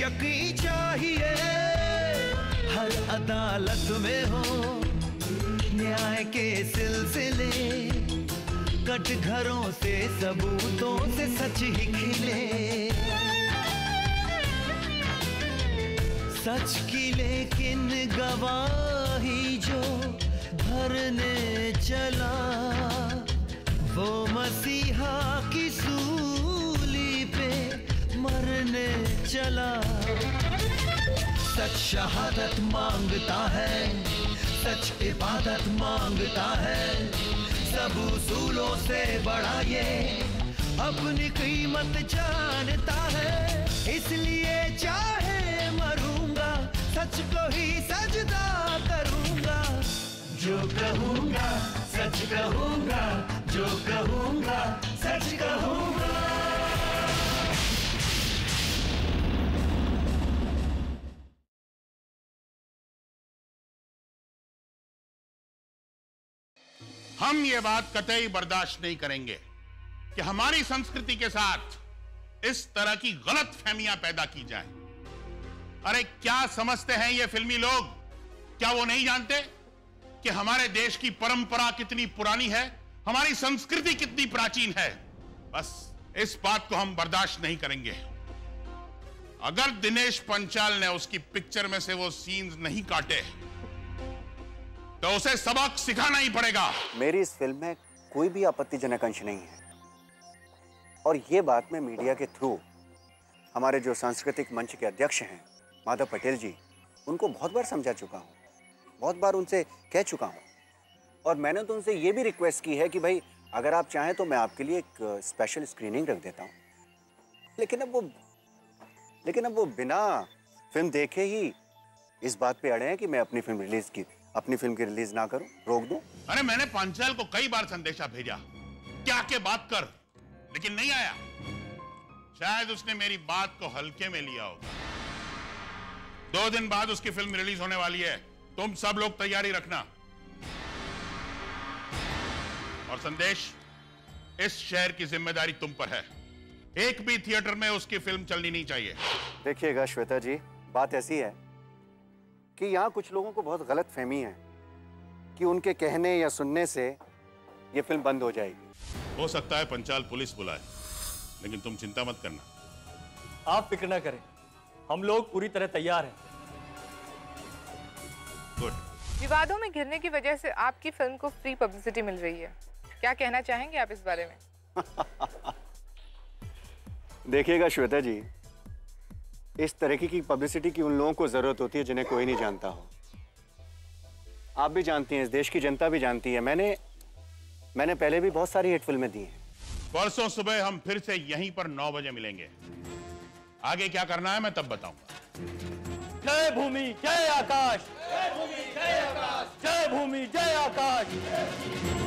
यकीन चाहिए, हर अदालत में हो न्याय के सिलसिले, कटघरों से सबूतों से सच ही खिले। सच की लेकिन गवाही जो भरने चला, वो मसीहा की सूली पे मरने चला। सच शहादत मांगता है, सच इबादत मांगता है, सब उसूलों से बड़ा ये अपनी कीमत जानता है। इसलिए चाहे मरूंगा, सच को ही सजदा करूंगा। जो कहूंगा सच कहूंगा, जो कहूंगा सच कहूंगा। हम ये बात कतई बर्दाश्त नहीं करेंगे कि हमारी संस्कृति के साथ इस तरह की गलत फहमियां पैदा की जाएं। अरे क्या समझते हैं ये फिल्मी लोग? क्या वो नहीं जानते कि हमारे देश की परंपरा कितनी पुरानी है, हमारी संस्कृति कितनी प्राचीन है? बस इस बात को हम बर्दाश्त नहीं करेंगे। अगर दिनेश पंचाल ने उसकी पिक्चर में से वो सीन्स नहीं काटे तो उसे सबक सिखाना ही पड़ेगा। मेरी इस फिल्म में कोई भी आपत्तिजनक अंश नहीं है, और ये बात मैं मीडिया के थ्रू हमारे जो सांस्कृतिक मंच के अध्यक्ष हैं माधव पटेल जी, उनको बहुत बार समझा चुका हूँ, बहुत बार उनसे कह चुका हूँ। और मैंने तो उनसे ये भी रिक्वेस्ट की है कि भाई अगर आप चाहें तो मैं आपके लिए एक स्पेशल स्क्रीनिंग रख देता हूँ। लेकिन अब वो बिना फिल्म देखे ही इस बात पे अड़े हैं कि मैं अपनी फिल्म की रिलीज ना करूं, रोक दूं। अरे मैंने पांचाल को कई बार संदेशा भेजा क्या के बात कर, लेकिन नहीं आया। शायद उसने मेरी बात को हल्के में लिया होगा। 2 दिन बाद उसकी फिल्म रिलीज होने वाली है, तुम सब लोग तैयारी रखना। और संदेश, इस शहर की जिम्मेदारी तुम पर है। एक भी थिएटर में उसकी फिल्म चलनी नहीं चाहिए। देखिएगा श्वेता जी, बात ऐसी है कि यहाँ कुछ लोगों को बहुत गलत फहमी है कि उनके कहने या सुनने से ये फिल्म बंद हो जाएगी। हो सकता है पंचाल पुलिस बुलाए, लेकिन तुम चिंता मत करना। आप फिक्र ना करें, हम लोग पूरी तरह तैयार हैं। गुड। विवादों में घिरने की वजह से आपकी फिल्म को फ्री पब्लिसिटी मिल रही है, क्या कहना चाहेंगे आप इस बारे में? देखिएगा श्वेता जी, इस तरह की पब्लिसिटी की उन लोगों को जरूरत होती है जिन्हें कोई नहीं जानता हो। आप भी जानती हैं, इस देश की जनता भी जानती है। मैंने पहले भी बहुत सारी हिट फिल्में दी हैं। परसों सुबह हम फिर से यहीं पर 9 बजे मिलेंगे। आगे क्या करना है मैं तब बताऊंगा। जय भूमि जय आकाश, जय भूमि जय आकाश, जय भूमि जय आकाश।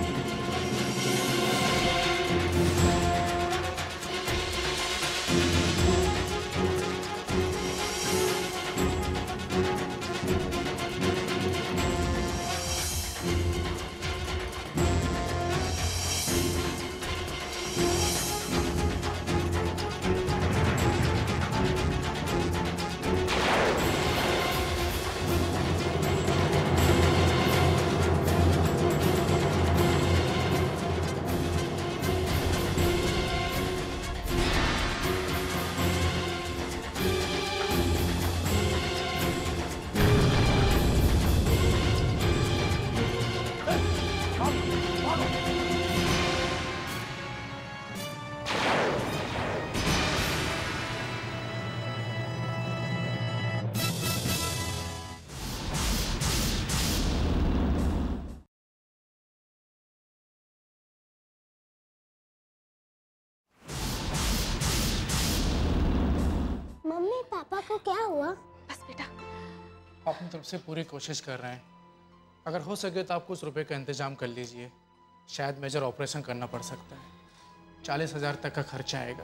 मम्मी पापा को क्या हुआ? बस बेटा, अपनी तरफ से पूरी कोशिश कर रहे हैं। अगर हो सके तो आप कुछ रुपए का इंतजाम कर लीजिए, शायद मेजर ऑपरेशन करना पड़ सकता है। 40,000 तक का खर्चा आएगा।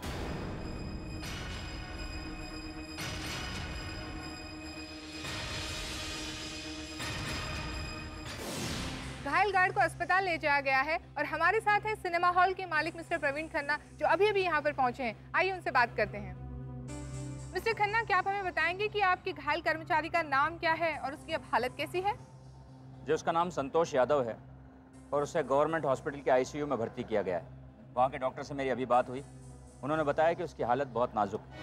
घायल गार्ड को अस्पताल ले जाया गया है और हमारे साथ है सिनेमा हॉल के मालिक मिस्टर प्रवीण खन्ना, जो अभी अभी यहाँ पर पहुंचे हैं। आइए उनसे बात करते हैं। मिस्टर खन्ना, क्या आप हमें बताएंगे कि आपके घायल कर्मचारी का नाम क्या है और उसकी अब हालत कैसी है? जी, उसका नाम संतोष यादव है और उसे गवर्नमेंट हॉस्पिटल के आईसीयू में भर्ती किया गया है। वहाँ के डॉक्टर से मेरी अभी बात हुई, उन्होंने बताया कि उसकी हालत बहुत नाजुक है।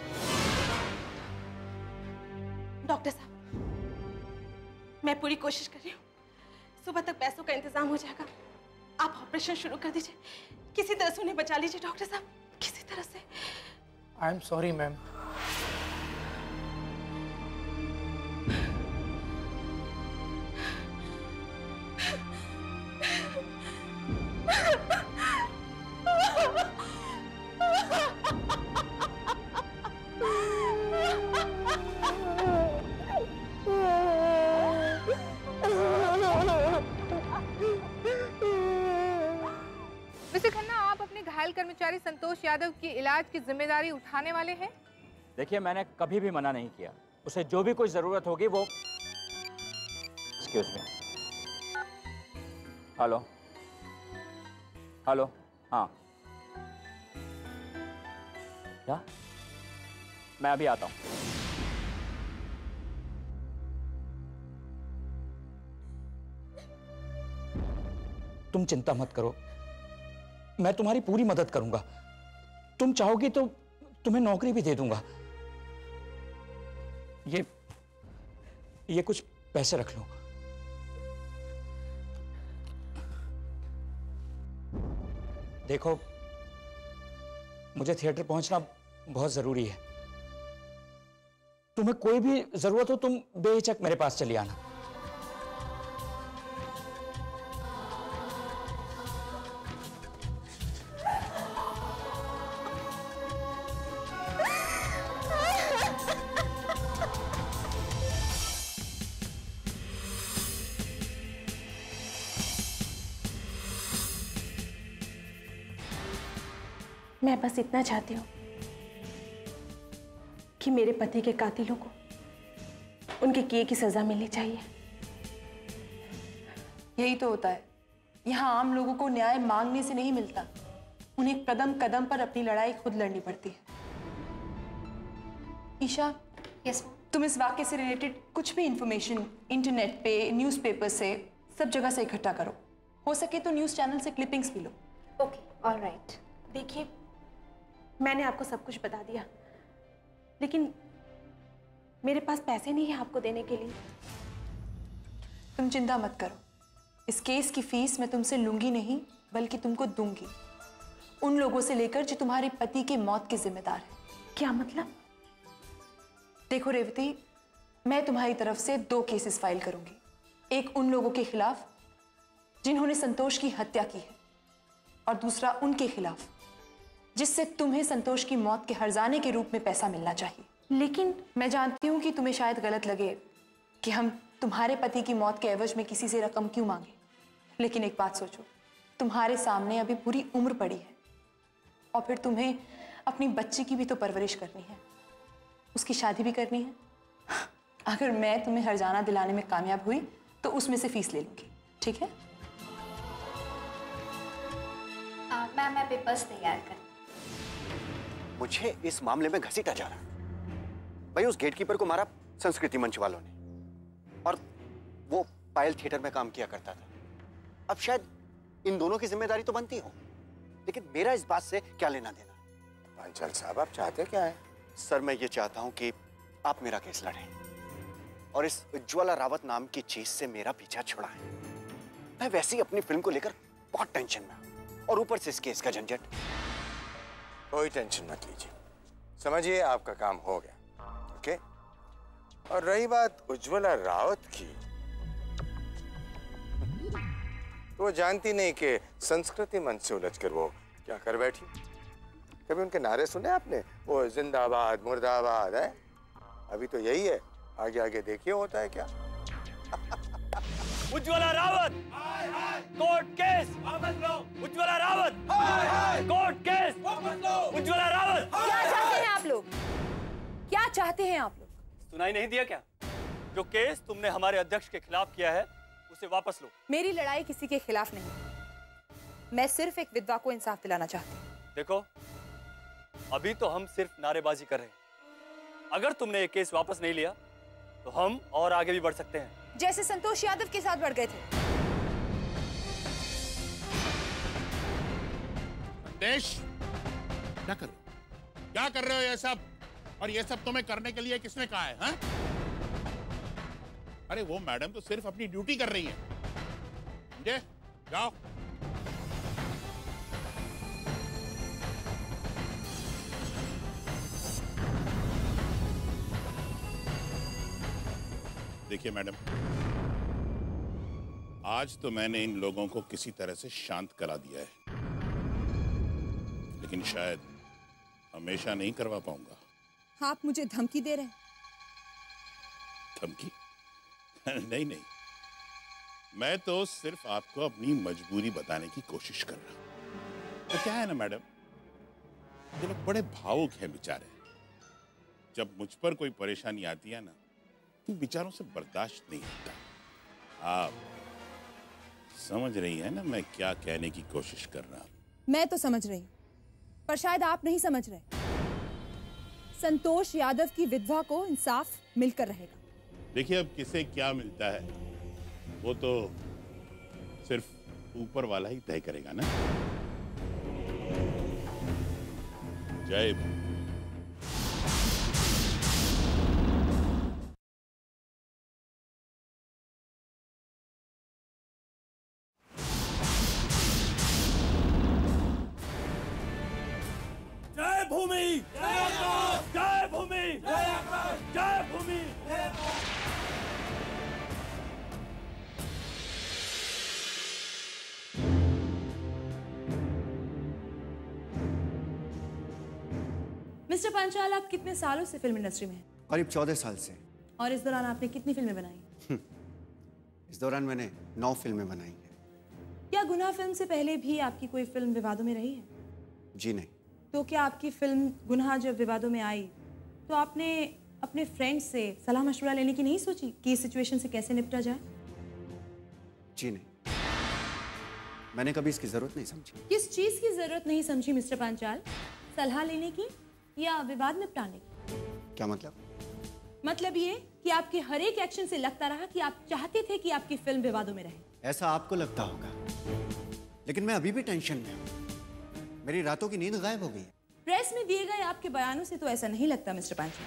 डॉक्टर साहब, मैं पूरी कोशिश कर रही हूँ, सुबह तक पैसों का इंतजाम हो जाएगा। आप ऑपरेशन शुरू कर दीजिए, किसी तरह से उन्हें बचा लीजिए डॉक्टर साहब, किसी तरह से। I am sorry ma'am. Mister Khanna, आप अपने घायल कर्मचारी संतोष यादव की इलाज की जिम्मेदारी उठाने वाले हैं? देखिए, मैंने कभी भी मना नहीं किया। उसे जो भी कोई जरूरत होगी वो। Excuse me. हेलो हेलो, हाँ क्या? मैं अभी आता हूँ। तुम चिंता मत करो, मैं तुम्हारी पूरी मदद करूंगा। तुम चाहोगी तो तुम्हें नौकरी भी दे दूंगा। ये कुछ पैसे रख लो। देखो, मुझे थिएटर पहुंचना बहुत जरूरी है। तुम्हें कोई भी जरूरत हो, तुम बेहिचक मेरे पास चली आना। मैं बस इतना चाहती हूँ कि मेरे पति के कातिलों को उनके किए की सजा मिलनी चाहिए। यही तो होता है, यहाँ आम लोगों को न्याय मांगने से नहीं मिलता, उन्हें कदम कदम पर अपनी लड़ाई खुद लड़नी पड़ती है। ईशा, यस, तुम इस वाक्य से रिलेटेड कुछ भी इंफॉर्मेशन इंटरनेट पे, न्यूज़पेपर से, सब जगह से इकट्ठा करो। हो सके तो न्यूज़ चैनल से क्लिपिंग्स भी लो। Okay, alright. देखिए, मैंने आपको सब कुछ बता दिया, लेकिन मेरे पास पैसे नहीं है आपको देने के लिए। तुम चिंता मत करो, इस केस की फीस मैं तुमसे लूंगी नहीं, बल्कि तुमको दूंगी, उन लोगों से लेकर जो तुम्हारे पति के मौत के जिम्मेदार हैं। क्या मतलब? देखो रेवती, मैं तुम्हारी तरफ से 2 केसेस फाइल करूंगी। एक उन लोगों के खिलाफ जिन्होंने संतोष की हत्या की है, और दूसरा उनके खिलाफ जिससे तुम्हें संतोष की मौत के हर्जाने के रूप में पैसा मिलना चाहिए। लेकिन मैं जानती हूं कि तुम्हें शायद गलत लगे कि हम तुम्हारे पति की मौत के एवज में किसी से रकम क्यों मांगे, लेकिन एक बात सोचो, तुम्हारे सामने अभी पूरी उम्र पड़ी है, और फिर तुम्हें अपनी बच्ची की भी तो परवरिश करनी है, उसकी शादी भी करनी है। अगर मैं तुम्हें हर्जाना दिलाने में कामयाब हुई तो उसमें से फीस ले लूंगी, ठीक है? मैम, मैं पेपर्स तैयार कर। मुझे इस मामले में घसीटा जा रहा है। भाई, उस गेटकीपर को मारा संस्कृति मंच वालों ने, और वो पायल थिएटर में काम किया करता था। अब शायद इन दोनों की जिम्मेदारी तो बनती हो, लेकिन मेरा इस बात से क्या लेना देना? पांचाल साहब, आप चाहते क्या है? सर, मैं ये चाहता हूं कि आप मेरा केस लड़ें और इस उज्ज्वला रावत नाम की चीज से मेरा पीछा छुड़ाएं। मैं वैसे ही अपनी फिल्म को लेकर बहुत टेंशन में हूं, और ऊपर से इस केस का झंझट। कोई टेंशन मत लीजिए, समझिए आपका काम हो गया, ओके? और रही बात उज्ज्वला रावत की, तो वो जानती नहीं कि संस्कृति मंच से उलझकर वो क्या कर बैठी। कभी उनके नारे सुने आपने? वो जिंदाबाद मुर्दाबाद है। अभी तो यही है, आगे आगे देखिए होता है क्या। उज्ज्वला रावत कोर्ट केस वापस लो। उज्ज्वला रावत कोर्ट केस वापस लो। उज्ज्वला रावत। क्या चाहते हैं आप लोग? क्या चाहते हैं आप लोग? सुनाई नहीं दिया क्या? जो केस तुमने हमारे अध्यक्ष के खिलाफ किया है उसे वापस लो। मेरी लड़ाई किसी के खिलाफ नहीं, मैं सिर्फ एक विधवा को इंसाफ दिलाना चाहती हूँ। देखो, अभी तो हम सिर्फ नारेबाजी कर रहे हैं, अगर तुमने ये केस वापस नहीं लिया तो हम और आगे भी बढ़ सकते हैं, जैसे संतोष यादव के साथ बढ़ गए थे। देश क्या कर रहे हो ये सब? और ये सब तुम्हें करने के लिए किसने कहा है? हाँ? अरे वो मैडम तो सिर्फ अपनी ड्यूटी कर रही है, समझे? जाओ। देखिए मैडम, आज तो मैंने इन लोगों को किसी तरह से शांत करा दिया है, लेकिन शायद हमेशा नहीं करवा पाऊंगा। आप मुझे धमकी दे रहे हैं? धमकी? नहीं नहीं, मैं तो सिर्फ आपको अपनी मजबूरी बताने की कोशिश कर रहा हूं। तो क्या है ना मैडम, ये लोग बड़े भावुक हैं बेचारे। जब मुझ पर कोई परेशानी आती है ना, तो बेचारों से बर्दाश्त नहीं होता। आप समझ रही हैं ना मैं क्या कहने की कोशिश कर रहा हूं? मैं तो समझ रही हूँ, पर शायद आप नहीं समझ रहे। संतोष यादव की विधवा को इंसाफ मिलकर रहेगा। देखिए, अब किसे क्या मिलता है वो तो सिर्फ ऊपर वाला ही तय करेगा ना। जय भीम। जय भूमि, जय भूमि, जय भूमि। मिस्टर पांचाल, आप कितने सालों से फिल्म इंडस्ट्री में हैं? करीब 14 साल से। और इस दौरान आपने कितनी फिल्में बनाई? इस दौरान मैंने 9 फिल्में बनाई हैं। क्या गुनाह फिल्म से पहले भी आपकी कोई फिल्म विवादों में रही है? जी नहीं। तो क्या आपकी फिल्म गुनाह जब विवादों में आई तो आपने अपने फ्रेंड्स से सलाह मशवरा लेने की नहीं सोची कि इस सिचुएशन से कैसे निपटा जाए? जी नहीं, मैंने कभी इसकी जरूरत नहीं समझी। किस चीज की जरूरत नहीं समझी मिस्टर पांचाल? सलाह लेने की या विवाद निपटाने की? क्या मतलब? मतलब ये कि आपके हर एक एक्शन से लगता रहा कि आप चाहते थे कि आपकी फिल्म विवादों में रहे। ऐसा आपको लगता होगा, लेकिन मैं अभी भी टेंशन में हूँ। मेरी रातों की नींद गायब हो गई है। प्रेस में दिए गए आपके बयानों से तो ऐसा नहीं लगता मिस्टर पांचाल।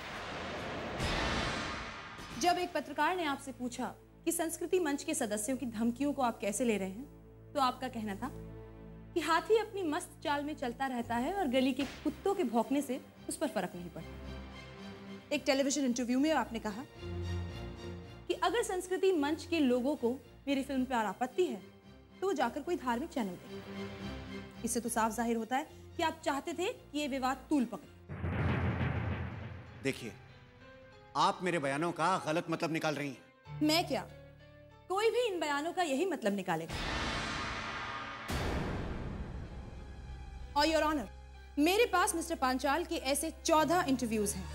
जब एक पत्रकार ने आपसे पूछा कि संस्कृति मंच के सदस्यों की धमकियों को आप कैसे ले रहे हैं, तो आपका कहना था कि हाथी अपनी मस्त चाल में चलता रहता है और गली के कुत्तों के भौंकने से उस पर फर्क नहीं पड़ता। एक टेलीविजन इंटरव्यू में आपने कहा कि अगर संस्कृति मंच के लोगों को मेरी फिल्म पर आपत्ति है तो वो जाकर कोई धार्मिक चैनल दें। इससे तो साफ जाहिर होता है कि आप चाहते थे कि ये विवाद तूल पकड़े। देखिए, आप मेरे बयानों का गलत मतलब निकाल रही हैं। मैं क्या, कोई भी इन बयानों का यही मतलब निकालेगा। और योर ऑनर, मेरे पास मिस्टर पांचाल के ऐसे 14 इंटरव्यूज हैं।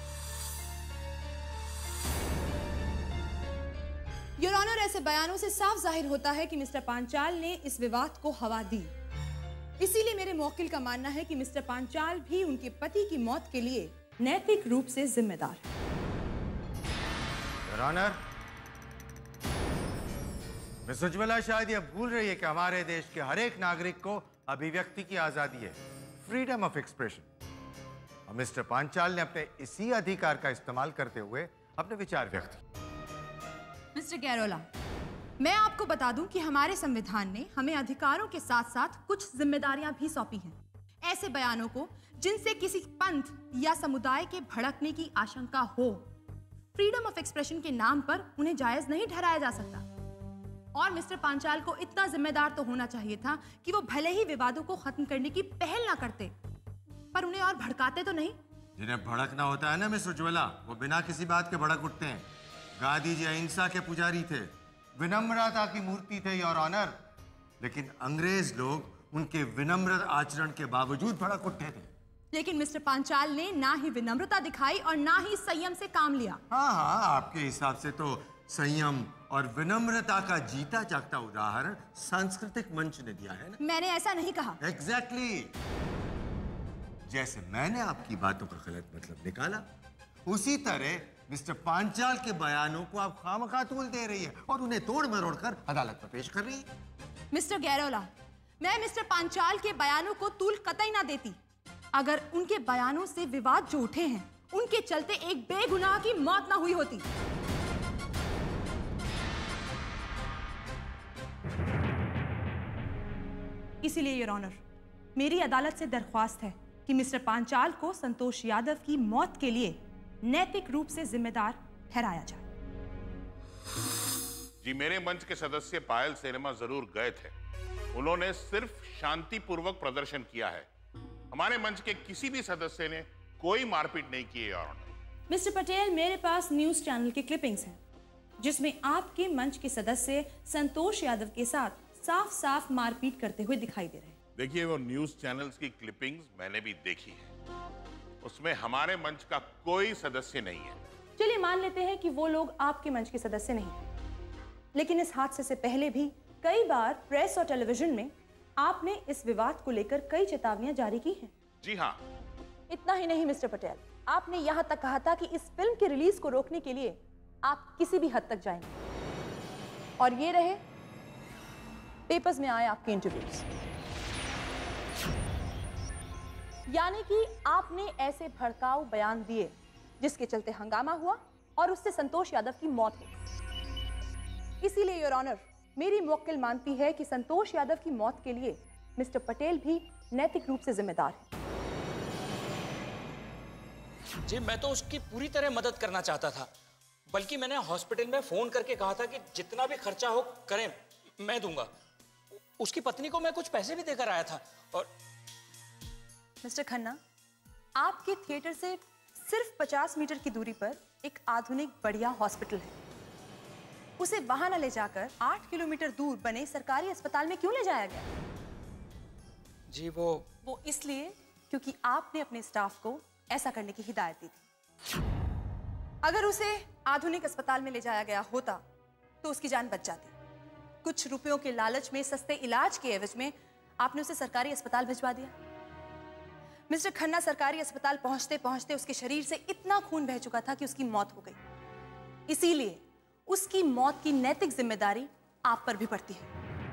योर ऑनर, ऐसे बयानों से साफ जाहिर होता है कि मिस्टर पांचाल ने इस विवाद को हवा दी। इसीलिए मेरे मौकिल का मानना है कि मिस्टर पांचाल भी उनके पति की मौत के लिए नैतिक रूप से जिम्मेदार है। योर ऑनर, मिस उज्ज्वला शायद यह भूल रही है कि हमारे देश के हर एक नागरिक को अभिव्यक्ति की आजादी है, फ्रीडम ऑफ एक्सप्रेशन। और मिस्टर पांचाल ने अपने इसी अधिकार का इस्तेमाल करते हुए अपने विचार व्यक्त किए। मिस्टर गैरोला, मैं आपको बता दूं कि हमारे संविधान ने हमें अधिकारों के साथ साथ कुछ जिम्मेदारियां भी सौंपी हैं। ऐसे बयानों को जिनसे किसी पंथ या समुदाय के भड़कने की आशंका हो, फ्रीडम ऑफ एक्सप्रेशन के नाम पर उन्हें जायज नहीं ठहराया जा सकता। और मिस्टर पांचाल को इतना जिम्मेदार तो होना चाहिए था कि वो भले ही विवादों को खत्म करने की पहल ना करते, पर उन्हें और भड़काते तो नहीं। जिन्हें भड़कना होता है ना मिस उज्ज्वला, वो बिना किसी बात के भड़क उठते हैं। गांधी जी अहिंसा के पुजारी थे, विनम्रता की मूर्ति थे योर ऑनर, लेकिन अंग्रेज लोग उनके विनम्र आचरण के बावजूद भड़क उठे थे। लेकिन मिस्टर पांचाल ने ना ही विनम्रता दिखाई और ना ही संयम से काम लिया। हाँ, आपके हिसाब से तो संयम और विनम्रता का जीता जागता उदाहरण सांस्कृतिक मंच ने दिया है ना। मैंने ऐसा नहीं कहा। एग्जैक्टली। जैसे मैंने आपकी बातों का गलत मतलब निकाला, उसी तरह मिस्टर पांचाल के बयानों को आप खामखा तूल दे रही है और उन्हें तोड़ मरोड़ कर अदालत में पेश कर रही है। मिस्टर गैरोला, मैं मिस्टर पांचाल के बयानों को तूल कतई ना देती। अगर उनके बयानों से विवाद जो उठे हैं, उनके चलते एक बेगुनाह की मौत ना हुई होती। इसीलिए योर ऑनर, मेरी अदालत से दरख्वास्त है कि मिस्टर पांचाल को संतोष यादव की मौत के लिए नैतिक रूप से जिम्मेदार ठहराया जाए। जी, मेरे मंच के सदस्य पायल सिनेमा जरूर गए थे। उन्होंने सिर्फ शांतिपूर्वक प्रदर्शन किया है। हमारे मंच के किसी भी सदस्य ने कोई मारपीट नहीं की है। मिस्टर पटेल, मेरे पास न्यूज चैनल की क्लिपिंग्स हैं जिसमें आपके मंच के सदस्य संतोष यादव के साथ साफ साफ मारपीट करते हुए दिखाई दे रहे हैं। देखिए, वो न्यूज चैनल्स की क्लिपिंग्स मैंने भी देखी है। उसमें हमारे मंच का कोई सदस्य नहीं है। चलिए मान लेते हैं कि वो लोग आपके मंच के सदस्य नहीं हैं। लेकिन इस हादसे से पहले भी कई बार प्रेस और टेलीविजन में आपने इस विवाद को लेकर कई चेतावनियां जारी की हैं। जी हाँ। इतना ही नहीं मिस्टर पटेल, आपने यहां तक कहा था कि इस फिल्म के रिलीज को रोकने के लिए आप किसी भी हद तक जाएंगे। और ये रहे पेपर्स में आए आपके इंटरव्यूज। यानी कि आपने ऐसे भड़काऊ बयान दिए जिसके चलते हंगामा हुआ और उससे संतोष यादव की मौत हुई। इसीलिए योर ऑनर, मेरी मुवक्किल मानती है कि संतोष यादव की मौत के लिए मिस्टर पटेल भी नैतिक रूप से जिम्मेदार है। जी, मैं तो उसकी पूरी तरह मदद करना चाहता था, बल्कि मैंने हॉस्पिटल में फोन करके कहा था कि जितना भी खर्चा हो करें, मैं दूंगा। उसकी पत्नी को मैं कुछ पैसे भी देकर आया था। और मिस्टर खन्ना, आपके थिएटर से सिर्फ 50 मीटर की दूरी पर एक आधुनिक बढ़िया हॉस्पिटल है। उसे वहां न ले जाकर 8 किलोमीटर दूर बने सरकारी अस्पताल में क्यों ले जाया गया? जी, वो इसलिए क्योंकि आपने अपने स्टाफ को ऐसा करने की हिदायत दी थी। अगर उसे आधुनिक अस्पताल में ले जाया गया होता तो उसकी जान बच जाती। कुछ रुपयों के लालच में, सस्ते इलाज के एवज में आपने उसे सरकारी अस्पताल भिजवा दिया। मिस्टर खन्ना, सरकारी अस्पताल पहुंचते पहुंचते उसके शरीर से इतना खून बह चुका था कि उसकी मौत हो गई। इसीलिए उसकी मौत की नैतिक जिम्मेदारी आप पर भी पड़ती है।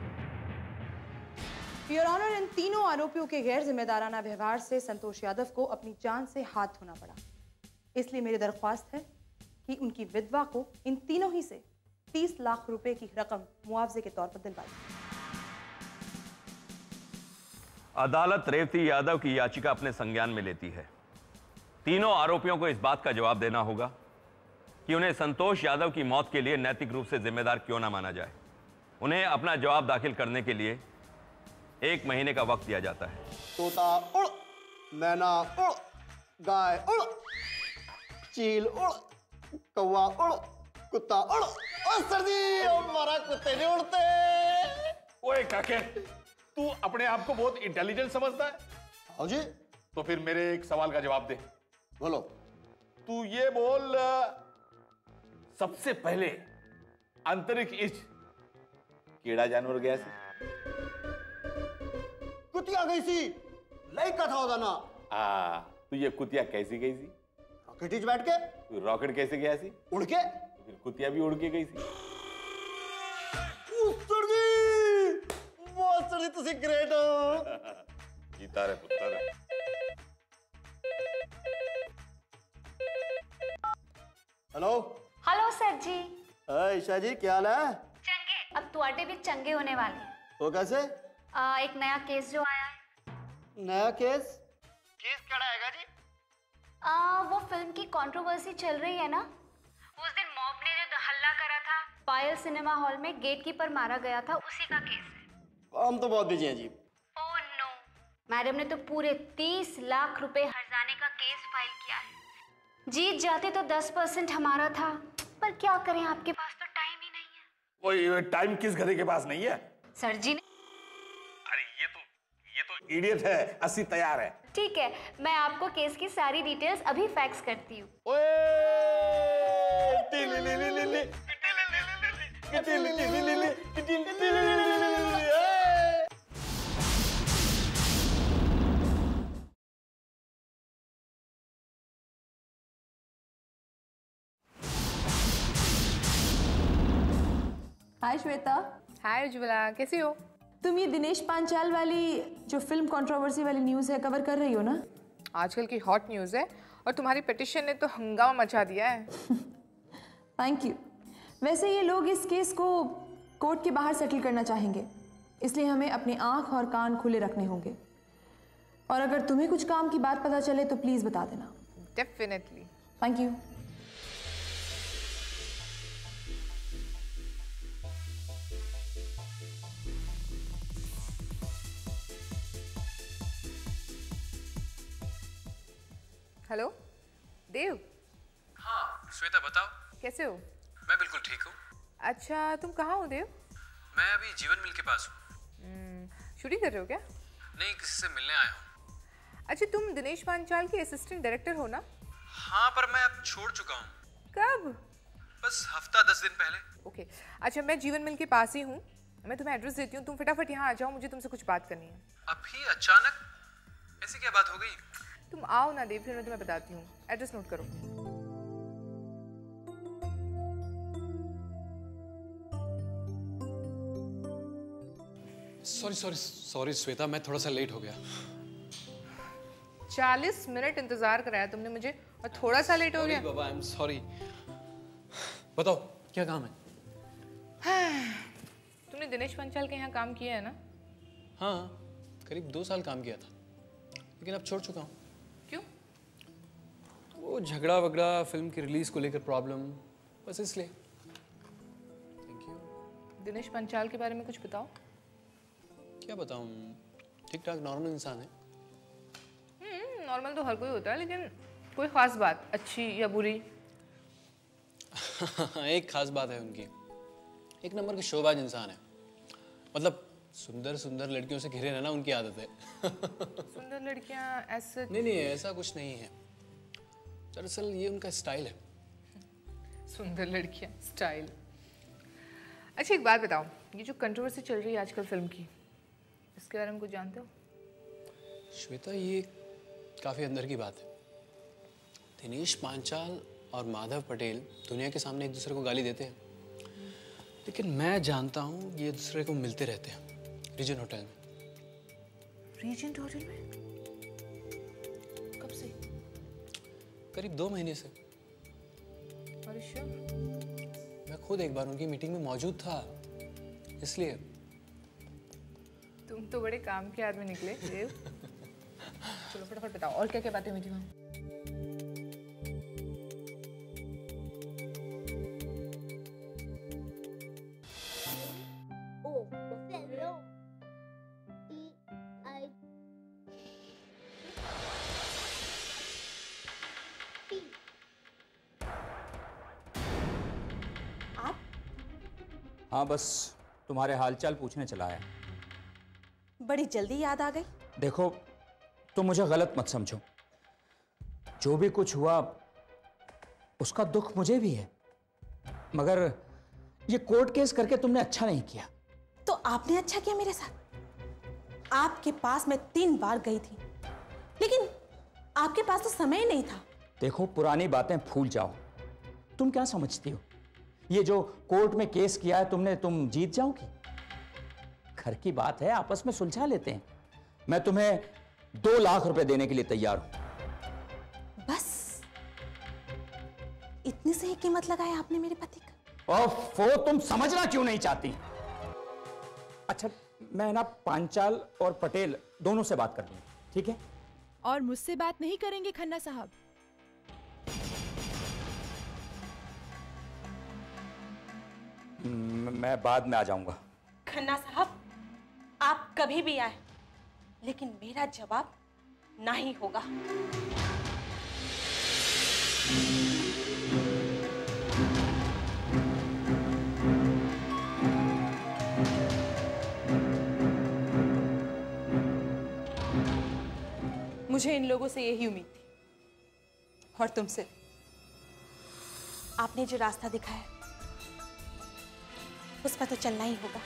योर ऑनर, इन तीनों आरोपियों के गैर जिम्मेदाराना व्यवहार से संतोष यादव को अपनी जान से हाथ धोना पड़ा। इसलिए मेरी दरख्वास्त है कि उनकी विधवा को इन तीनों ही से 30 लाख रुपए की रकम मुआवजे के तौर पर दिलवाई। अदालत रेवती यादव की याचिका अपने संज्ञान में लेती है। तीनों आरोपियों को इस बात का जवाब देना होगा कि उन्हें संतोष यादव की मौत के लिए नैतिक रूप से जिम्मेदार क्यों ना माना जाए। उन्हें अपना जवाब दाखिल करने के लिए 1 महीने का वक्त दिया जाता है। तोता उड़, मैना उड़, गाय उड़, चील उड़, कौवा उड़, कुत्ता उड़। और सर्दी, हमारा कुत्ते नहीं उड़ते। ओए काके, तू अपने आप को बहुत इंटेलिजेंट समझता है? हाँ जी। तो फिर मेरे एक सवाल का जवाब दे। बोलो। तू ये बोल, सबसे पहले अंतरिक्ष इच कीड़ा जानवर गया सी? कुतिया गई सी, लड़का था उदा ना। तो ये कुतिया कैसी गई सी? रॉकेट बैठ के। रॉकेट कैसे गया सी? उड़ के। फिर कुतिया भी उड़ के गई सी। बहुत सही, तुसी ग्रेट हो। जीता रे पुत्र। Hello hello sir ji. Isha ji, क्या हाल है? चंगे, अब तुआडे भी चंगे होने वाले। तो कैसे? एक नया केस जो आया है। नया केस? केस क्या आएगा जी? वो फिल्म की कंट्रोवर्सी चल रही है ना। उस दिन मॉब ने जो हल्ला करा था, पायल सिनेमा हॉल में गेटकीपर मारा गया था, उसी का केस है। हम तो बहुत बिजी हैं जी। ओह नो, मैडम ने तो पूरे 30 लाख रुपए हर्जाने का केस फाइल किया है। जीत जाते तो 10% हमारा था, पर क्या करें, आपके पास तो टाइम ही नहीं है। वो टाइम किस गधे के पास नहीं है? सर जी ने। अरे ये तो इडियट है। 80 तैयार है। ठीक है, मैं आपको केस की सारी डिटेल्स अभी फैक्स करती हूँ। हाय श्वेता। हाय उज्ज्वला, कैसी हो? तुम ये दिनेश पांचाल वाली जो फिल्म कंट्रोवर्सी वाली न्यूज़ है कवर कर रही हो ना? आजकल की हॉट न्यूज़ है और तुम्हारी पिटिशन ने तो हंगामा मचा दिया है। Thank you. वैसे ये लोग इस केस को कोर्ट के बाहर सेटल करना चाहेंगे, इसलिए हमें अपनी आंख और कान खुले रखने होंगे। और अगर तुम्हें कुछ काम की बात पता चले तो प्लीज बता देना। Definitely. Thank you. Hello Dev. हाँ श्वेता बताओ। कैसे हो? मैं बिल्कुल ठीक हूँ। अच्छा तुम कहाँ हो देव? मैं अभी जीवन मिल के पास हूँ। शूटिंग कर रहे हो क्या? नहीं, किसी से मिलने आया हूँ। अच्छा तुम दिनेश पांचाल के असिस्टेंट डायरेक्टर हो ना? हाँ पर मैं अब छोड़ चुका हूँ। कब? बस हफ्ता 10 दिन पहले। ओके अच्छा मैं जीवन मिल के पास ही हूँ, मैं तुम्हें एड्रेस देती हूँ, तुम फटाफट यहाँ आ जाओ, मुझे तुमसे कुछ बात करनी है। अभी अचानक ऐसी क्या बात हो गई? तुम आओ ना देव, फिर मैं तुम्हें बताती हूँ। एड्रेस नोट करो। सॉरी श्वेता, मैं थोड़ा सा लेट हो गया। 40 मिनट इंतजार कराया तुमने मुझे और थोड़ा सा लेट हो गया। बाबा आई एम सॉरी। बताओ क्या काम है? तुमने दिनेश पांचाल के यहाँ काम किया है ना? हाँ करीब 2 साल काम किया था, लेकिन अब छोड़ चुका हूँ। क्यों? वो झगड़ा वगड़ा, फिल्म की रिलीज को लेकर प्रॉब्लम, बस इसलिए। दिनेश पांचाल के बारे में कुछ बताओ। क्या बताऊँ, ठीक ठाक नॉर्मल इंसान है। नॉर्मल तो हर कोई होता है, लेकिन कोई खास बात अच्छी या बुरी? एक खास बात है उनकी, एक नंबर के शोबाज इंसान है। मतलब सुंदर सुंदर लड़कियों से घिरे रहना उनकी आदत है। सुंदर लड़कियां ऐसे? नहीं ऐसा कुछ नहीं है, दरअसल ये उनका स्टाइल है। सुंदर लड़कियां स्टाइल। अच्छा एक बात बताओ, ये जो कंट्रोवर्सी चल रही है आजकल फिल्म की, इसके बारे में कुछ जानते हो? श्वेता ये काफी अंदर की बात है। दिनेश पांचाल और माधव पटेल दुनिया के सामने एक दूसरे को गाली देते हैं, लेकिन मैं जानता हूँ ये दूसरे को मिलते रहते हैं रीजेंट होटल में। रीजेंट होटल में? कब से? करीब 2 महीने से। Are you sure? मैं खुद एक बार उनकी मीटिंग में मौजूद था, इसलिए। तुम तो बड़े काम के आदमी निकले देव। चलो फटाफट बताओ और क्या क्या बातें हुई थी वहाँ? हाँ बस तुम्हारे हालचाल पूछने चला आया। बड़ी जल्दी याद आ गई। देखो तुम मुझे गलत मत समझो, जो भी कुछ हुआ उसका दुख मुझे भी है, मगर ये कोर्ट केस करके तुमने अच्छा नहीं किया। तो आपने अच्छा किया मेरे साथ। आपके पास मैं 3 बार गई थी, लेकिन आपके पास तो समय ही नहीं था। देखो पुरानी बातें भूल जाओ। तुम क्या समझती हो ये जो कोर्ट में केस किया है तुमने, तुम जीत जाओगी? घर की बात है, आपस में सुलझा लेते हैं। मैं तुम्हें 2 लाख रुपए देने के लिए तैयार हूं। बस इतनी सही कीमत लगाई आपने मेरे पति का। ओफो, तुम समझना क्यों नहीं चाहती? अच्छा मैं ना पांचाल और पटेल दोनों से बात कर लूंगी, ठीक है? और मुझसे बात नहीं करेंगे खन्ना साहब? मैं बाद में आ जाऊंगा। खन्ना साहब आप कभी भी आए, लेकिन मेरा जवाब नहीं होगा। मुझे इन लोगों से यही उम्मीद थी, और तुमसे। आपने जो रास्ता दिखाया उस पर तो चलना ही होगा।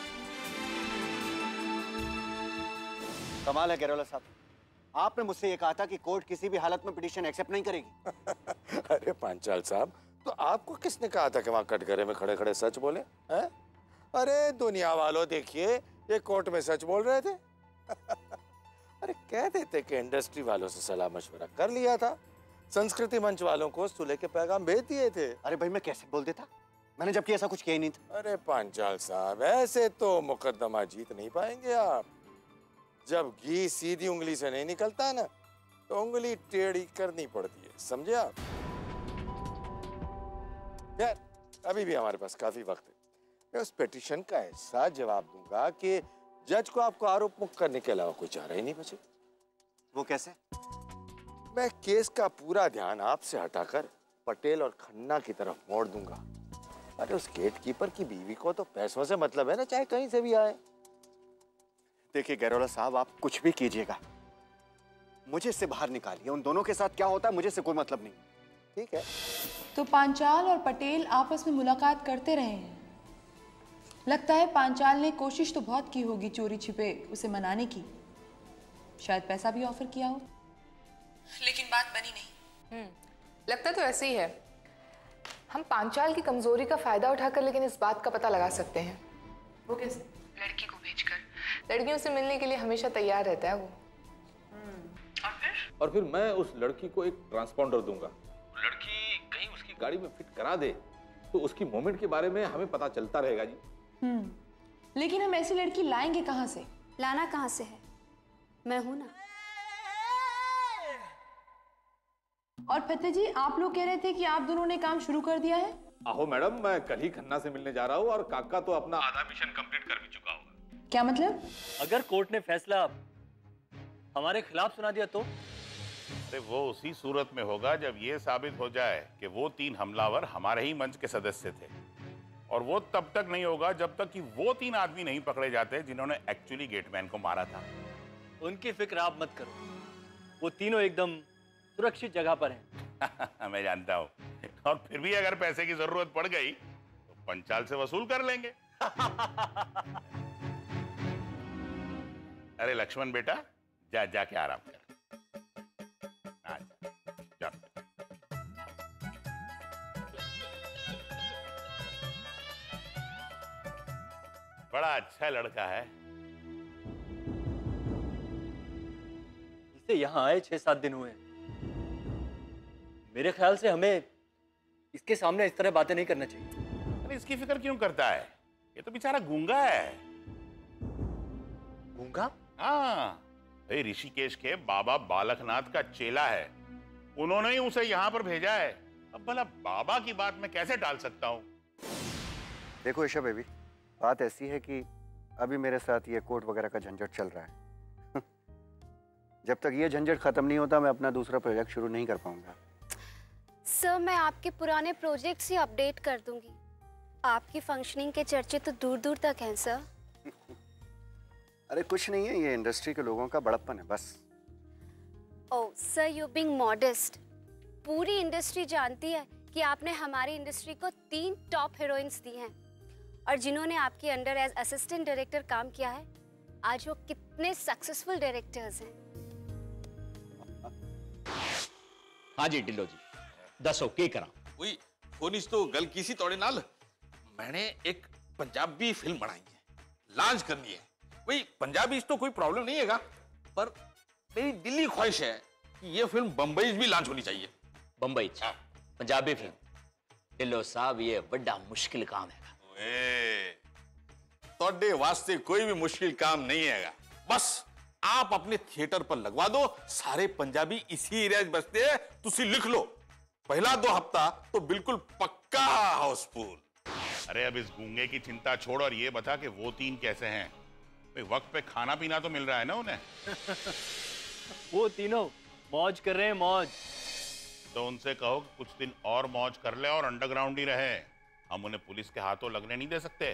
कमाल है कैरोला साहब, आपने मुझसे ये कहा था कि कोर्ट किसी भी हालत में पिटीशन एक्सेप्ट नहीं करेगी। अरे पांचाल साहब, तो आपको किसने कहा था कि वहां कटघरे में खड़े खड़े सच बोले हैं? अरे दुनिया वालों देखिए, ये कोर्ट में सच बोल रहे थे। अरे कह देते कि इंडस्ट्री वालों से सलाह मशवरा कर लिया था, संस्कृति मंच वालों को सुलह के पैगाम भेज दिए थे। अरे भाई मैं कैसे बोल देता, मैंने जबकि ऐसा कुछ किया ही नहीं था। अरे पांचाल साहब, ऐसे तो मुकदमा जीत नहीं पाएंगे आप। जब घी सीधी उंगली से नहीं निकलता ना, तो उंगली टेढ़ी करनी पड़ती है, समझे आप? यार अभी भी हमारे पास काफी वक्त है। मैं उस पिटीशन का ऐसा जवाब दूंगा कि जज को आपको आरोप मुक्त करने के अलावा कोई चारा ही नहीं बचे। वो कैसे? मैं केस का पूरा ध्यान आपसे हटाकर पटेल और खन्ना की तरफ मोड़ दूंगा। अरे उस गेटकीपर की बीवी को तो पैसों से मतलब है ना, चाहे कहीं से भी आए। देखिए गैरोला साहब, आप कुछ भी कीजिएगा, मुझे इससे बाहर निकालिए। उन दोनों के साथ क्या होता है मुझे इससे कोई मतलब नहीं। ठीक है। तो पांचाल और पटेल आपस में मुलाकात करते रहे हैं। लगता है पांचाल ने कोशिश तो बहुत की होगी चोरी छिपे उसे मनाने की, शायद पैसा भी ऑफर किया हो, लेकिन बात बनी नहीं। लगता तो ऐसे ही है। हम पांचाल की कमजोरी का फायदा उठाकर लेकिन इस बात का पता लगा सकते हैं। वो कैसे? लड़की को भेजकर। लड़कियों से मिलने के लिए हमेशा तैयार रहता है वो। और फिर मैं उस लड़की को एक ट्रांसपॉन्डर दूंगा। लड़की कहीं उसकी गाड़ी में फिट करा दे तो उसकी मूवमेंट के बारे में हमें पता चलता रहेगा जी। लेकिन हम ऐसी लड़की लाएंगे कहां से? लाना कहां से है, मैं हूं ना। और फतेह जी, आप लोग कह रहे थे कि आप दोनों ने काम शुरू कर दिया है। आहो मैडम, मैं कल ही खन्ना से मिलने जा रहा हूँ और काका तो अपना आधा मिशन कंप्लीट कर भी चुका होगा। क्या मतलब? अगर कोर्ट ने फैसला हमारे खिलाफ सुना दिया तो? अरे वो उसी सूरत में होगा जब ये साबित हो जाए कि वो 3 हमलावर हमारे ही मंच के सदस्य थे, और वो तब तक नहीं होगा जब तक कि वो 3 आदमी नहीं पकड़े जाते जिन्होंने एक्चुअली गेटमैन को मारा था। उनकी फिक्र आप मत करो, वो तीनों एकदम सुरक्षित जगह पर हैं। मैं जानता हूँ, और फिर भी अगर पैसे की जरूरत पड़ गई तो पंचाल से वसूल कर लेंगे। अरे लक्ष्मण बेटा, जा जाके आराम कर। जा। बड़ा अच्छा लड़का है। इसे यहाँ आए 6-7 दिन हुए। मेरे ख्याल से हमें इसके सामने इस तरह बातें नहीं करना चाहिए। अरे इसकी फिक्र क्यों करता है, ये तो बेचारा गूंगा है। गूंगा? हाँ, भाई ऋषिकेश के बाबा बालकनाथ का चेला है, उन्होंने ही उसे यहाँ पर भेजा है। अब भला बाबा की बात मैं कैसे टाल सकता हूँ? देखो ईशा बेबी, बात ऐसी है कि अभी मेरे साथ ये कोर्ट वगैरह का झंझट चल रहा है। जब तक ये झंझट खत्म नहीं होता मैं अपना दूसरा प्रोजेक्ट शुरू नहीं कर पाऊंगा। सर, मैं आपके पुराने प्रोजेक्ट्स ही अपडेट कर दूंगी। आपकी फंक्शनिंग के चर्चे तो दूर दूर तक हैं सर। अरे कुछ नहीं है, ये इंडस्ट्री के लोगों का बड़प्पन है बस। Oh sir, you being modest. पूरी इंडस्ट्री जानती है कि आपने हमारी इंडस्ट्री को 3 टॉप हीरोइंस दी हैं, और जिन्होंने आपके अंडर एज असिस्टेंट डायरेक्टर काम किया है, आज वो कितने सक्सेसफुल डायरेक्टर्स हैं। हाँ जी ढिल्लो जी, दसो के करा? वही फोनिस तो गल किसी तोड़े नाल मैंने एक पंजाबी फिल्म बनाई है, लॉन्च करनी है। वही पंजाबी तो कोई प्रॉब्लम नहीं हैगा, पर मेरी दिली ख्वाहिश है कि ये फिल्म बंबई भी लॉन्च होनी चाहिए। बंबई पंजाबी फिल्म? ढिल्लो साहब, ये बड़ा मुश्किल काम है। तोड़े वास्ते कोई भी मुश्किल काम नहीं हैगा, बस आप अपने थिएटर पर लगवा दो। सारे पंजाबी इसी एरिया में बसते हैं, तुसी लिख लो। पहला 2 हफ्ता तो बिल्कुल पक्का हाउसफुल। अरे अब इस गूंगे की चिंता छोड़ और ये बता कि वो 3 कैसे हैं? भाई वक्त पे खाना पीना तो मिल रहा है ना उन्हें? वो तीनों मौज कर रहे हैं, मौज। तो उनसे कहो कि कुछ दिन और मौज कर ले और अंडरग्राउंड ही रहे। हम उन्हें पुलिस के हाथों लगने नहीं दे सकते।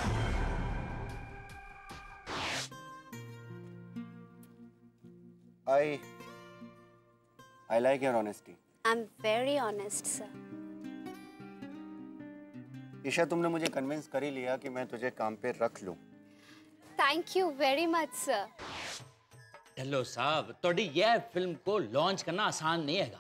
I like your honesty. I'm very honest, sir. Isha, तुमने मुझे कन्विंस कर ही लिया कि मैं तुझे काम पे रख लूं। Thank you very much, sir. Dhillon साहब, तोड़ी यह फिल्म को लॉन्च करना आसान नहीं हैगा।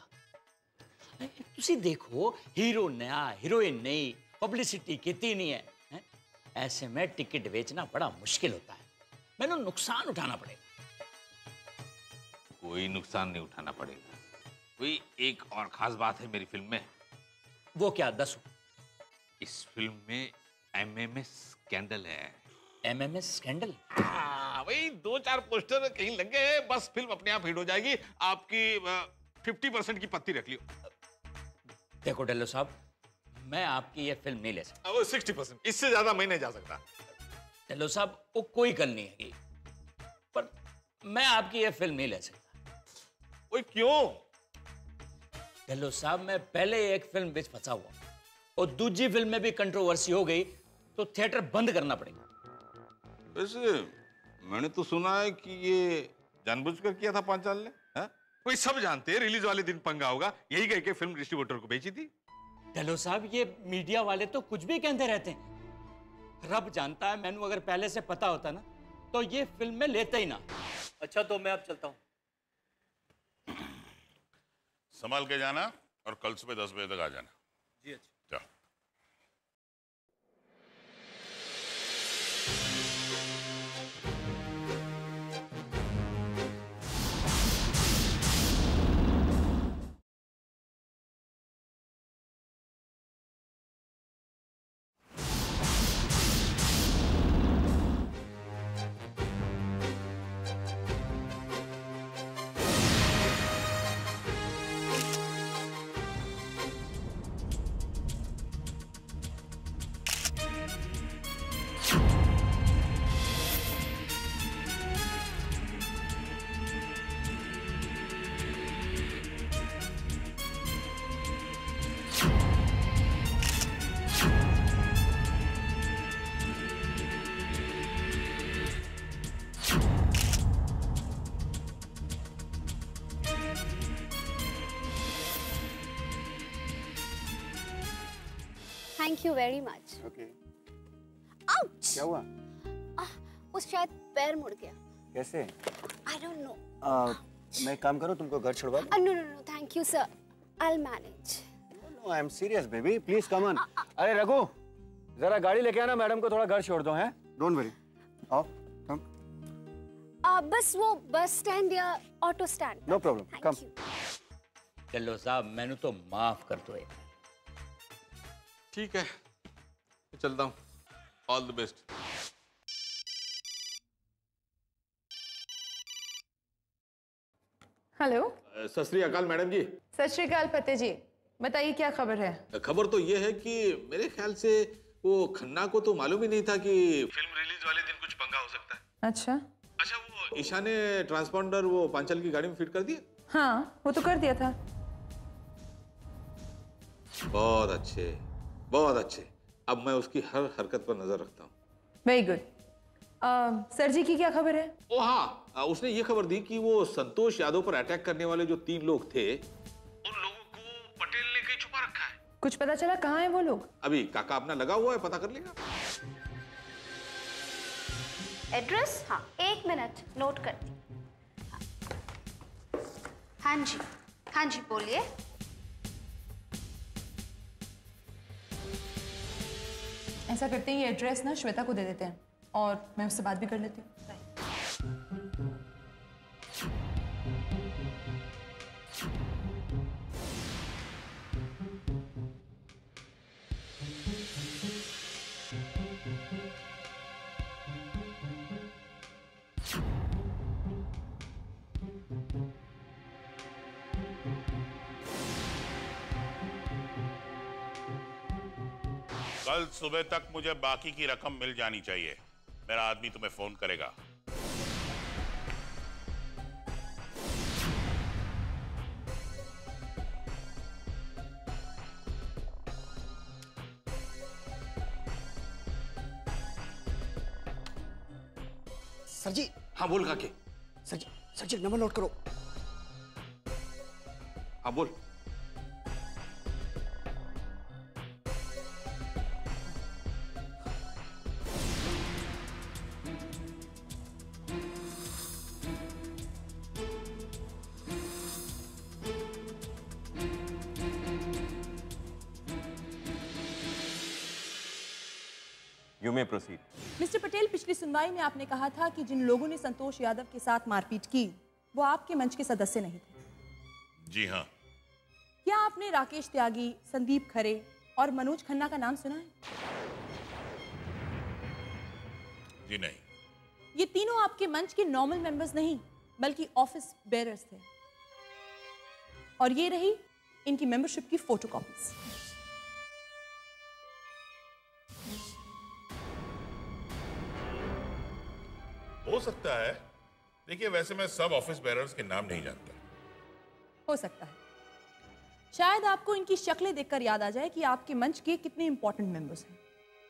तुसी देखो, हीरो नया, हीरोइन नई, पब्लिसिटी कितनी नहीं है, हैं? ऐसे में टिकट बेचना बड़ा मुश्किल होता है, मैंने नुकसान उठाना पड़ेगा। कोई नुकसान नहीं उठाना पड़ेगा। कोई एक और खास बात है मेरी फिल्म में। वो क्या? 10। इस फिल्म में एमएमएस स्कैंडल है। MMS scandal? हाँ, वही 2-4 पोस्टर कहीं लग गए, बस फिल्म अपने आप हिट हो जाएगी। आपकी 50% की पत्ती रख लियो। देखो डेल्लो साहब, मैं आपकी ये फिल्म नहीं ले सकता। वो 60%, इससे ज्यादा मैं नहीं जा सकता। डेल्लो साहब, वो कोई गल नहीं है, पर मैं आपकी ये फिल्म नहीं ले सकता। वो क्यों? डेल्लो साहब, मैं पहले एक फिल्म बीच फंसा हुआ और दूसरी फिल्म में भी कंट्रोवर्सी हो गई तो थिएटर बंद करना पड़ेगा। वैसे मैंने तो सुना है कि ये जानबूझकर किया था पांचाल ने। कोई सब जानते हैं रिलीज वाले दिन पंगा होगा, यही कह के फिल्म डिस्ट्रीब्यूटर को बेची थी। डेल्लो साहब, ये मीडिया वाले तो कुछ भी कहते रहते हैं। रब जानता है, मैंने अगर पहले से पता होता ना तो ये फिल्म में लेते ही ना। अच्छा, तो मैं अब चलता हूँ। संभाल के जाना और कल सुबह 10 बजे तक आ जाना। जी अच्छा। जाओ। Thank you very much. Okay. Ouch! क्या हुआ? वो शायद पैर मुड़ गया। कैसे? I don't know. मैं एक काम करूं, तुमको घर छुड़वा दूं? No no no, thank you sir, I will manage. No, I am serious baby, please come on. अरे रघु, जरा गाड़ी लेके आना, मैडम को थोड़ा घर छोड़ दो। हैं? Don't worry. आओ, कम। बस वो बस स्टैंड या auto stand. No problem, come. डेल्लो साहब, मैंने तो माफ कर दो। ठीक है, चलता हूँ। All the best. हेलो। सत श्री अकाल मैडम जी। सत श्री अकाल फतेह जी, बताइए क्या खबर है? खबर तो ये है कि मेरे ख्याल से वो खन्ना को तो मालूम ही नहीं था कि फिल्म रिलीज वाले दिन कुछ पंगा हो सकता है। अच्छा। अच्छा, वो ईशा ने ट्रांसपॉन्डर वो पांचल की गाड़ी में फिट कर दिया? हाँ, वो तो कर दिया था। बहुत अच्छे, बहुत अच्छे। अब मैं उसकी हर हरकत पर नजर रखता हूँ। Very good. सर जी की क्या खबर है? ओ हाँ, उसने ये खबर दी कि वो संतोष यादव पर अटैक करने वाले जो 3 लोग थे, उन लोगों को पटेल ने कहीं छुपा रखा है। कुछ पता चला कहाँ है वो लोग? अभी काका अपना लगा हुआ है, पता कर लेगा। एड्रेस? हाँ, 1 मिनट नोट करती। हाँ जी, हाँ जी, बोलिए। ऐसा करते हैं, ये एड्रेस ना श्वेता को दे देते हैं और मैं उससे बात भी कर लेती हूँ। कल सुबह तक मुझे बाकी की रकम मिल जानी चाहिए। मेरा आदमी तुम्हें फोन करेगा। सर जी। हाँ बोल काके। सर जी नंबर नोट करो। हाँ बोल। You may proceed. Mister Patel, पिछली सुनवाई में आपने कहा था कि जिन लोगों ने संतोष यादव के साथ मारपीट की वो आपके मंच के सदस्य नहीं थे। जी हाँ। क्या आपने राकेश त्यागी, संदीप खरे और मनोज खन्ना का नाम सुना है? जी नहीं। ये तीनों आपके मंच के नॉर्मल मेंबर्स नहीं बल्कि ऑफिस बेयरर्स थे, और ये रही इनकी मेंबरशिप की फोटोकॉपीज। हो सकता है। देखिए, वैसे मैं सब ऑफिस बेरर्स के नाम नहीं जानता। हो सकता है। शायद आपको इनकी शक्लें देखकर याद आ जाए कि आपके मंच के कितने इंपॉर्टेंट मेंबर्स हैं।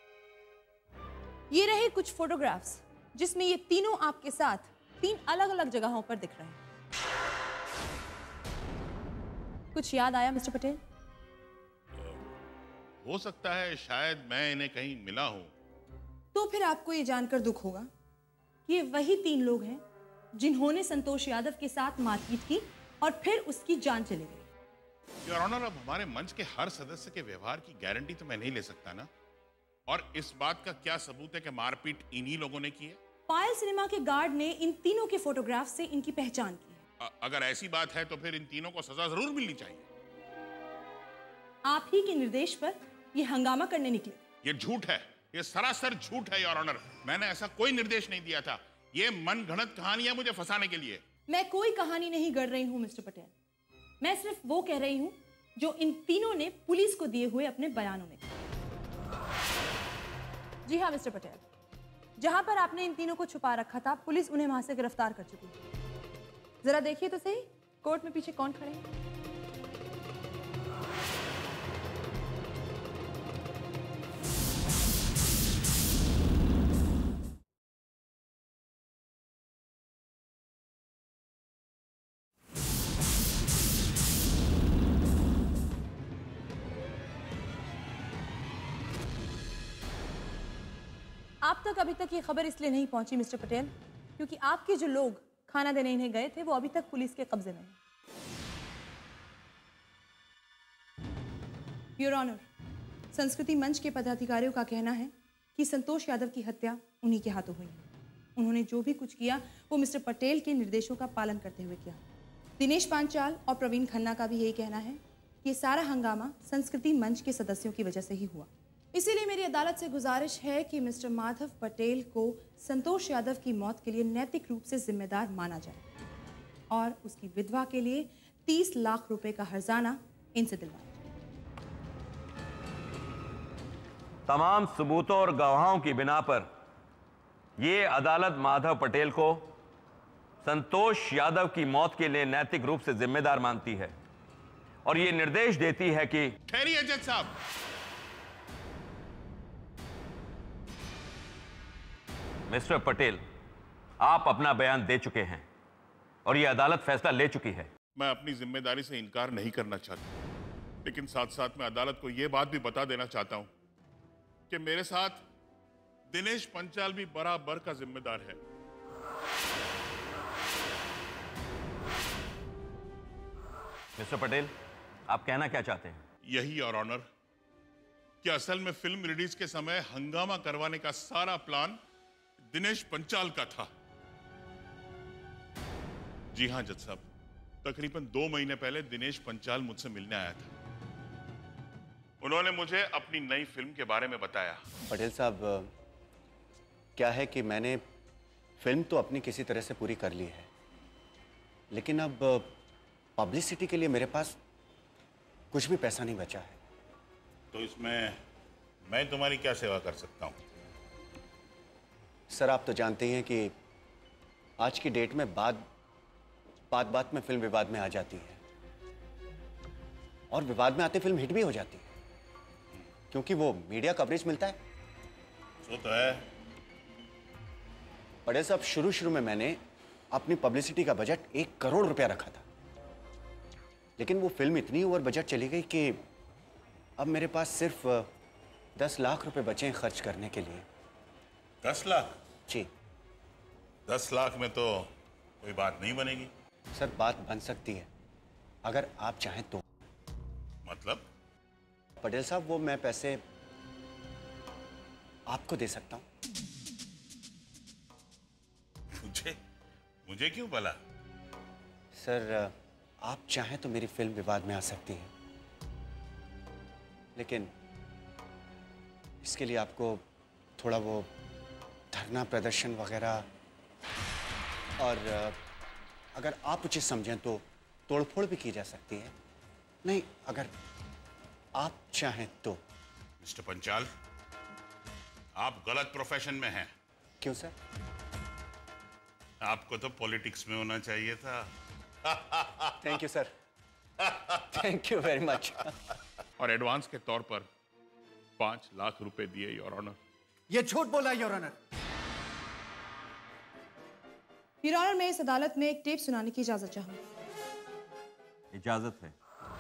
ये रहे कुछ फोटोग्राफ्स जिसमें ये तीनों आपके साथ 3 अलग-अलग जगहों पर दिख रहे हैं। कुछ याद आया मिस्टर पटेल? हो सकता है शायद मैं इन्हें कहीं मिला हूं। तो फिर आपको ये जानकर दुख होगा कि ये वही 3 लोग हैं जिन्होंने संतोष यादव के साथ मारपीट की और फिर उसकी जान चली गई। योर ऑनर, अब हमारे मंच के हर सदस्य के व्यवहार की गारंटी तो मैं नहीं ले सकता ना। और इस बात का क्या सबूत है कि मारपीट इन्हीं लोगों ने की है? पायल सिनेमा के गार्ड ने इन तीनों के फोटोग्राफ से इनकी पहचान की है। अगर ऐसी बात है तो फिर इन तीनों को सजा जरूर मिलनी चाहिए। आप ही के निर्देश पर ये हंगामा करने निकले। ये झूठ है, ये सरासर झूठ है योर ऑनर। मैंने ऐसा कोई निर्देश नहीं दिया था। ये मनगढ़ंत कहानी है मुझे फंसाने के लिए। मैं कोई कहानी नहीं गढ़ रही हूँ मिस्टर पटेल। मैं सिर्फ वो कह रही हूँ जो इन तीनों ने पुलिस को दिए हुए अपने बयानों में। जी हाँ मिस्टर पटेल, जहां पर आपने इन तीनों को छुपा रखा था पुलिस उन्हें वहां से गिरफ्तार कर चुकी है। जरा देखिए तो सही, कोर्ट में पीछे कौन खड़े हैं? आप तक अभी तक ये खबर इसलिए नहीं पहुंची मिस्टर पटेल क्योंकि आपके जो लोग खाना देने इन्हें गए थे वो अभी तक पुलिस के कब्जे में हैं। योर ऑनर, संस्कृति मंच के पदाधिकारियों का कहना है कि संतोष यादव की हत्या उन्हीं के हाथों हुई है। उन्होंने जो भी कुछ किया वो मिस्टर पटेल के निर्देशों का पालन करते हुए किया। दिनेश पांचाल और प्रवीण खन्ना का भी यही कहना है कि ये सारा हंगामा संस्कृति मंच के सदस्यों की वजह से ही हुआ। इसीलिए मेरी अदालत से गुजारिश है कि मिस्टर माधव पटेल को संतोष यादव की मौत के लिए नैतिक रूप से जिम्मेदार माना जाए और उसकी विधवा के लिए 30 लाख रुपए का हर्जाना इनसे दिलवाया जाए। तमाम सबूतों और गवाहों की बिना पर यह अदालत माधव पटेल को संतोष यादव की मौत के लिए नैतिक रूप से जिम्मेदार मानती है और यह निर्देश देती है कि ठहरिए जज साहब। मिस्टर पटेल, आप अपना बयान दे चुके हैं और यह अदालत फैसला ले चुकी है। मैं अपनी जिम्मेदारी से इनकार नहीं करना चाहता, लेकिन साथ साथ मैं अदालत को यह बात भी बता देना चाहता हूं कि मेरे साथ दिनेश पंचाल भी बराबर का जिम्मेदार है। मिस्टर पटेल, आप कहना क्या चाहते हैं? यही और ऑनर कि असल में फिल्म रिलीज के समय हंगामा करवाने का सारा प्लान दिनेश पंचाल का था। जी हां जज साहब, तकरीबन 2 महीने पहले दिनेश पंचाल मुझसे मिलने आया था। उन्होंने मुझे अपनी नई फिल्म के बारे में बताया। पटेल साहब, क्या है कि मैंने फिल्म तो अपनी किसी तरह से पूरी कर ली है, लेकिन अब पब्लिसिटी के लिए मेरे पास कुछ भी पैसा नहीं बचा है। तो इसमें मैं तुम्हारी क्या सेवा कर सकता हूं? सर, आप तो जानते ही हैं कि आज की डेट में बात में फिल्म विवाद में आ जाती है और विवाद में आते फिल्म हिट भी हो जाती है क्योंकि वो मीडिया कवरेज मिलता है। वो तो है। पटेल साहब, शुरू में मैंने अपनी पब्लिसिटी का बजट 1 करोड़ रुपया रखा था, लेकिन वो फिल्म इतनी ओवर बजट चली गई कि अब मेरे पास सिर्फ 10 लाख रुपए बचे हैं खर्च करने के लिए। 10 लाख? जी। 10 लाख में तो कोई बात नहीं बनेगी। सर, बात बन सकती है अगर आप चाहें तो। मतलब? पटेल साहब, वो मैं पैसे आपको दे सकता हूं। मुझे क्यों भला? सर, आप चाहें तो मेरी फिल्म विवाद में आ सकती है, लेकिन इसके लिए आपको थोड़ा वो धरना प्रदर्शन वगैरह, और अगर आप उचित समझें तो तोड़फोड़ भी की जा सकती है। नहीं, अगर आप चाहें तो। मिस्टर पंचाल, आप गलत प्रोफेशन में हैं। क्यों सर? आपको तो पॉलिटिक्स में होना चाहिए था। Thank you sir, thank you very much. और एडवांस के तौर पर 5 लाख रुपए दिए, योर ऑनर। ये झूठ बोला योर ऑनर। योर ऑनर, मैं इस अदालत में एक टेप सुनाने की इजाजत चाहूंगी। इजाजत है।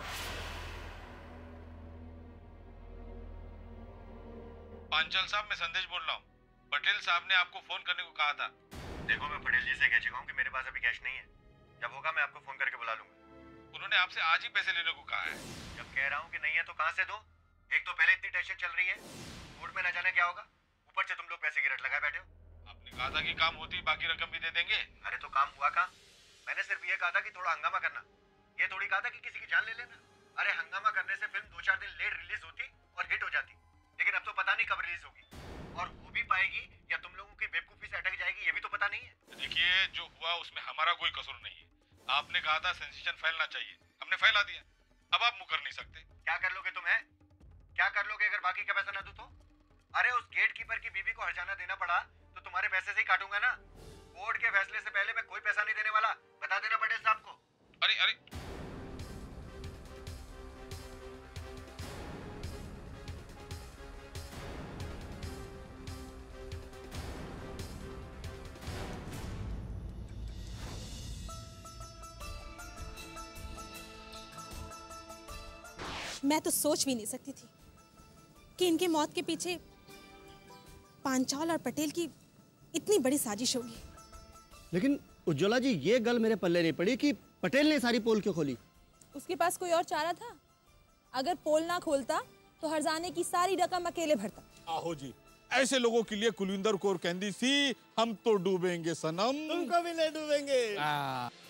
पांचाल साहब, मैं संदेश बोल रहा हूँ। पटेल साहब ने आपको फोन करने को कहा था। देखो, मैं पटेल जी से कह चुका हूँ कि मेरे पास अभी कैश नहीं है। जब होगा मैं आपको फोन करके बुला लूंगा। उन्होंने आपसे आज ही पैसे लेने को कहा है। जब कह रहा हूँ कि नहीं है तो कहां से दो? एक तो पहले इतनी टेंशन चल रही है, कोर्ट में न जाने क्या होगा, ऊपर से तुम लोग पैसे की रट लगाए बैठे हो। आपने कहा था कि काम होती बाकी रकम भी दे देंगे। अरे तो काम हुआ कहाँ? मैंने सिर्फ ये कहा था कि थोड़ा हंगामा करना, ये थोड़ी कहा था कि किसी की जान ले लेना। अरे हंगामा करने से फिल्म 2-4 दिन लेट रिलीज होती और हिट हो जाती, लेकिन अब तो पता नहीं कब रिलीज होगी, और हो भी पाएगी या तुम लोगों की बेवकूफी से अटक जाएगी, ये भी तो पता नहीं है। देखिए, जो हुआ उसमें हमारा कोई कसूर नहीं है। आपने कहा था सेंसेशन फैलना चाहिए, हमने फैला दिया। अब आप मुंह कर नहीं सकते। क्या कर लोगे तुम? क्या कर लोगे अगर बाकी का पैसा ना दूं तो? अरे उस गेट कीपर की बीवी को हर्जाना देना पड़ा तो तुम्हारे पैसे से ही काटूंगा ना। कोर्ट के फैसले से पहले मैं कोई पैसा नहीं देने वाला, बता देना पटेल साहब को। अरे मैं तो सोच भी नहीं सकती थी कि इनकी मौत के पीछे पांचाल और पटेल की इतनी बड़ी साजिश होगी। लेकिन उज्ज्वला जी, ये गल मेरे पल्ले नहीं पड़ी कि पटेल ने सारी पोल क्यों खोली। उसके पास कोई और चारा था? अगर पोल ना खोलता तो हर्जाने की सारी रकम अकेले भरता। आहो जी, ऐसे लोगों के लिए कुलविंदर कौर कहती थी, हम तो डूबेंगे सनम, तुमको भी ले डूबेंगे।